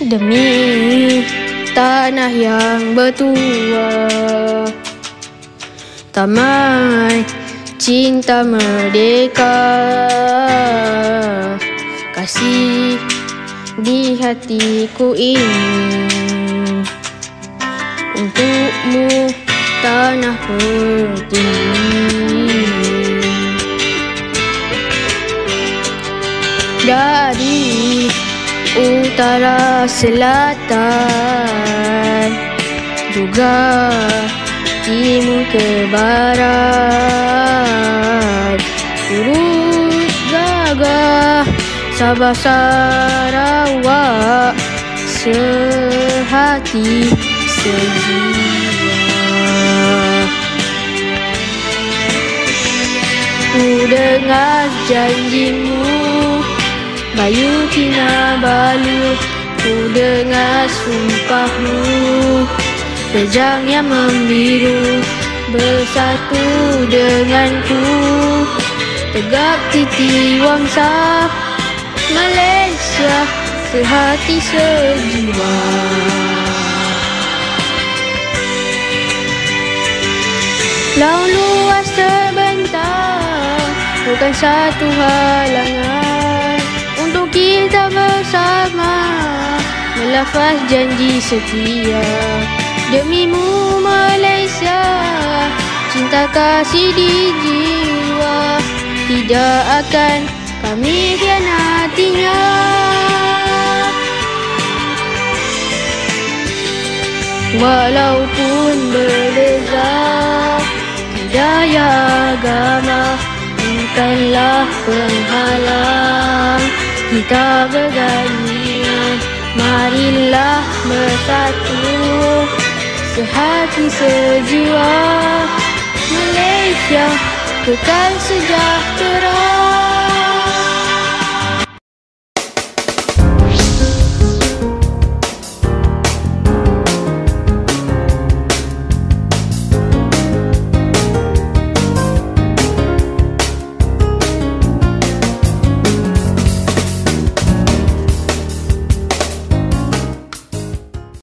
Demi tanah yang bertua, taman cinta merdeka, kasih di hatiku ini untukmu, tanah pertiwi. Dari utara selatan, juga timur ke barat, urus gagah Sabah Sarawak, sehati sejiwa. Ku dengar janjimu Bayu Kinabalu, ku dengar sumpahmu Pejang yang membiru, bersatu denganku, tegap titi wangsa Malaysia, sehati sejiwa. Laut luas terbentang, bukan satu halangan untuk kita bersama melafaz janji setia. Demimu Malaysia, cinta kasih di jiwa, tidak akan kami khianatinya. Walaupun berbeza budaya agama, bukanlah penghalang kita bergandengan. Marilah bersatu, sehati sejiwa. Malaysia kekal sejahtera.